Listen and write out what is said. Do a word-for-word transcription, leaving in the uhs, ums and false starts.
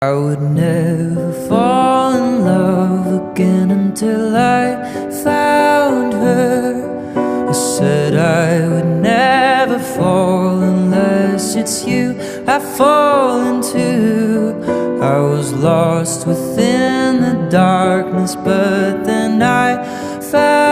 I would never fall in love again until I found her. I said I would never fall unless it's you I fall into. I was lost within the darkness, but then I found